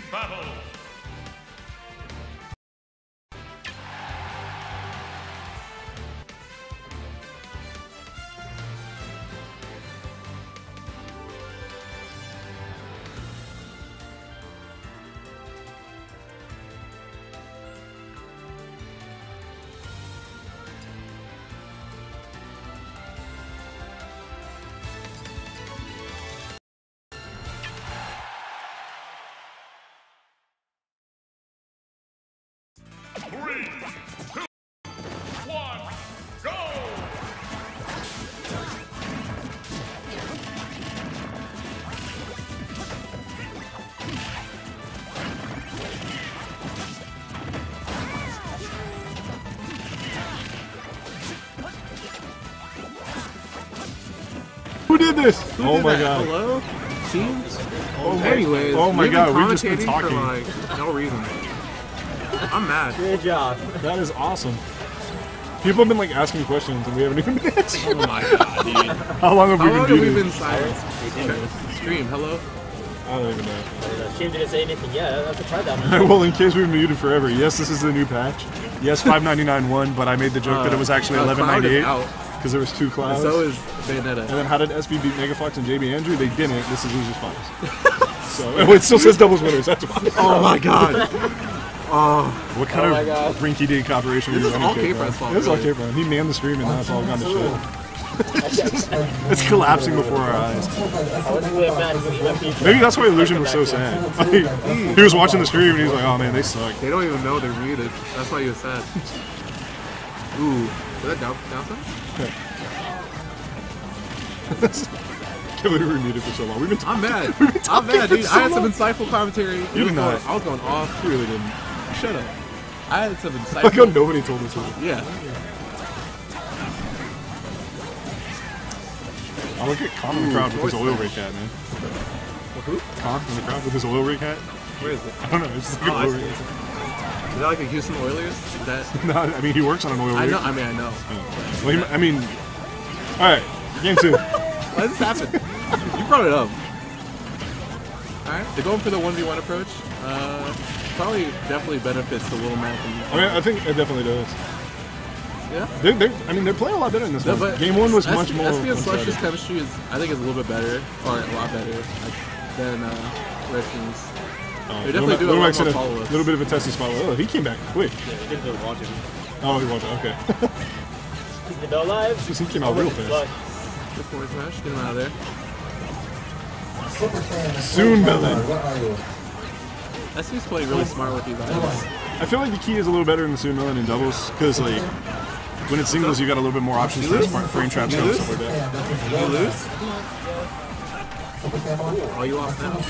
battle. Three, two, one, go! Who did this? Who Oh did my that? god. Hello? Teams? Oh, Anyways, oh my we've god, been we've just been commentating talking. for like no reason. I'm mad. Good job. That is awesome. People have been like asking questions and we haven't even been answering. Oh my god, dude. How long have How we long been have we doing been silent? Stream, hello? I don't even know. Stream didn't say anything yet. That's a try that. Well, in case we've been muted forever, yes, this is the new patch. Yes, 599 won, but I made the joke that it was actually Cloud is 1198 out. because there was 2 clouds. So is Bayonetta. And then how did SB beat Megafox and JB Andrew? They didn't. This is losers finals. So it still says doubles winners. That's why. Oh my god. Oh, What kind my of God. rinky-dink operation This are you is running, all K-Bro? K-Brad's fault, This is all really. K-Bro. He manned the stream and now it's all gone to shit. It's collapsing before our eyes. I wasn't really mad because he went beef. Maybe that's why Illusion was so sad. He was watching the stream and he was like, oh man, they suck. they don't even know they're muted. That's why he was sad. Ooh, is that downside? Can't believe we were muted for so long. We've been I'm mad. We've been I'm talking mad, for dude. so I had some long. insightful commentary. You did not. I was going off. You really didn't. Shut up. I had some insightful. Like how nobody told us that. Yeah. I look at Con in the crowd with his voice oil match. rig hat, man. Who? Con in the crowd with his oil rig hat. Where is it? I don't know. It's just like Oh, an I oil see. rig. Is that like the Houston Oilers? Is that? No, I mean he works on an oil rig. I know. I mean, I know. Oh. Well, I mean, all right, game 2. Why does this happen? You brought it up. Alright, they're going for the 1v1 approach. Probably definitely benefits the Little Mac. I mean, I think it definitely does. Yeah. I mean, they're playing a lot better in this No, one. but Game 1 was much more. SP and Slush's one-sided. chemistry is, I think, is a little bit better, or a lot better than Redskins. They definitely do a Little lot Mac's more in follow-ups. a little bit of a testy spot. Oh, he came back quick. He didn't really watch it. Oh, he watched it. Okay. Keep the bell alive. He came out real fast. Good forward smash, get him out of there. Soon, Melon. SP's playing really smart with these items. I feel like the key is a little better in the Soon Melon in doubles because like when it's singles, you got a little bit more options for frame traps and stuff like that. You lose? Oh, you lost now.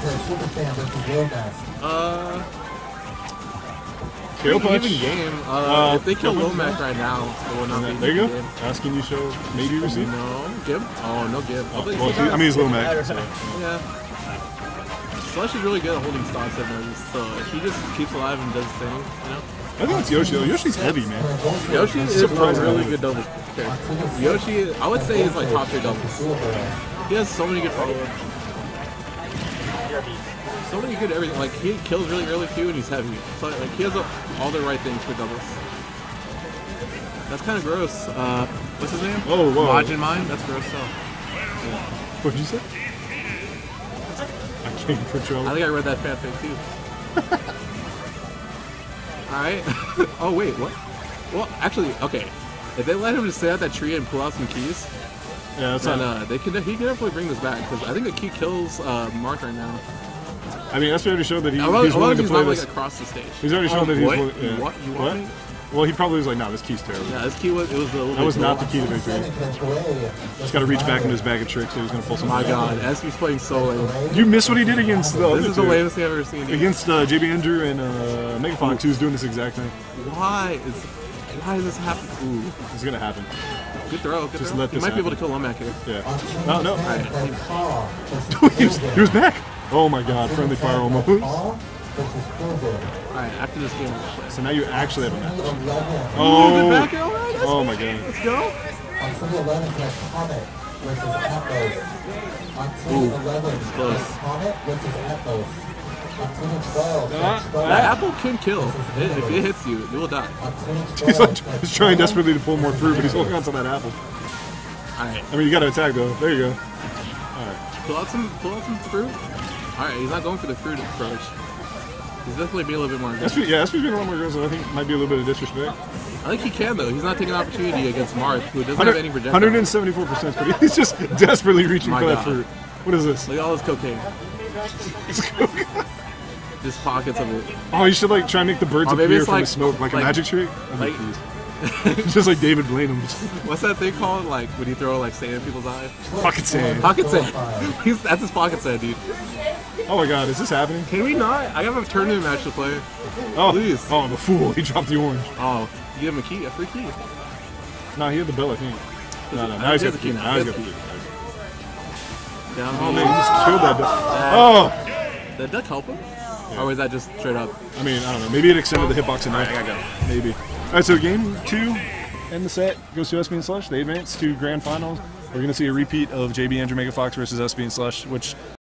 KO punch. Even game. If they kill Lomac right now, it will not be. There you even go. game. Asking you show maybe receive. No, give? Oh, no give. Oh, well, I mean, he's low Mac. Yeah. Slush is really good at holding stocks at those, so if he just keeps alive and does his thing, you know? I think it's Yoshi though. Yoshi's heavy, man. Yoshi is a surprisingly really good. good doubles character. Yoshi, I would say, is like top tier doubles. He has so many good follow-ups. So many good everything. Like, he kills really early too, and he's heavy. So, like, he has all the right things for doubles. That's kind of gross. What's his name? Oh, whoa. Majin Mine? That's gross stuff. What did you say? I can't control I it. think I read that fanfic too. Alright. Oh, wait, what? Well, actually, okay. If they let him just stay at that tree and pull out some keys, Yeah, that's then not. he can definitely bring this back, because I think a key kills Marth right now. I mean, that's already showed that he's As long willing as to he's play not like this. across the stage. He's already shown that he's What? willing. Yeah. You want What? me? Well, he probably was like, nah, this key's terrible. Yeah, this key was, it was a little That was bit not low. the key to victory. Just got to reach back into his bag of tricks, so he's going to pull Oh some. my god, SB's playing so lame. You missed what he did against the other This is the two. lamest thing I've ever seen. Dude. Against JB Andrew and Megafox, who's doing this exact thing. Why is this happening? Ooh, It's going to happen. good throw, good Just throw. let He this might be able to happen. kill Lomac here. Yeah. No, no. Alright, he was back. Oh my god, friendly fire almost. alright, after this game, we'll play. So now you actually have a match. Good Oh, back air, alright, that's oh good. my god. Let's go. On 11 Comet versus Atlas. On Ooh, 11 close. Comet versus Atlas. That apple can kill. If it hits you, you will die. He's like he's trying desperately to pull more fruit, but he's holding on to that apple. Alright, I mean, you got to attack though. There you go. pull out some fruit. Alright, he's not going for the fruit approach. He's definitely being a little bit more aggressive. SP's being a lot more aggressive. I think it might be a little bit of disrespect. I think he can though. He's not taking an opportunity against Marth, who doesn't have any projectile. 174%, but he's just desperately reaching My for that God. fruit. What is this? Look at all this cocaine. Just pockets of it. Oh, you should like try and make the birds Or maybe appear it's from like- the smoke, like a like- magic trick. like- It's just like David Blaine. What's that thing called? Like when you throw like sand in people's eyes? Pocket sand. Pocket sand. That's his pocket sand, dude. Oh my God, is this happening? Can we not? I have a tournament match to play. Oh, Please. Oh, I'm a fool. He dropped the orange. Oh, you give him a key, a free key. No, he had the bell, I think. No, I now he's think got the he key. has Now he's the got the key. key. Down Oh B. man, he just killed that duck. Did that help him? Or was that just straight up? I mean, I don't know. Maybe it extended the hitbox enough. Alright, I gotta go. Maybe. Alright, so game 2 in the set goes to SB and Slush. They advance to grand finals. We're going to see a repeat of JB Andrew Mega Fox versus SB and Slush, which